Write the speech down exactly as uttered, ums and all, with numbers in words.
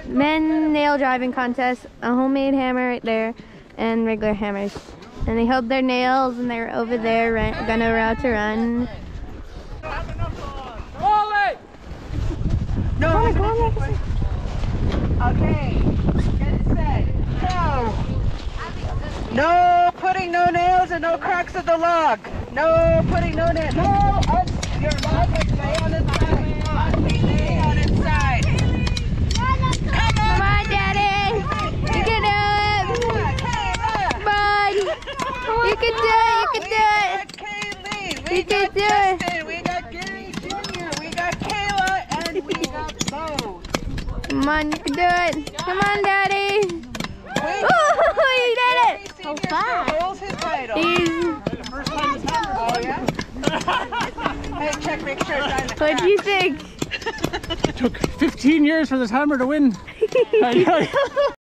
men nail driving contest, a homemade hammer right there, and regular hammers. And they held their nails and they're over there run, gonna route to run. No, come on, come on, okay, get set, go! No putting no nails and no cracks of the log. No putting no nails. No, up, your log will stay on its side. Stay on its side. Come on, come on, Daddy. You can do it. Come on. You can do it. You can do it. Kaylee. We You got can do it. Justin. We got Gary Junior We got Kayla, and we got Bo. Come on, you can do it. Come on, Daddy. Wait. Oh, you did it. So fast. Holds his title. He's... Oh yeah. Hey, check, make sure it's on the What do you think? It took fifteen years for this hammer to win.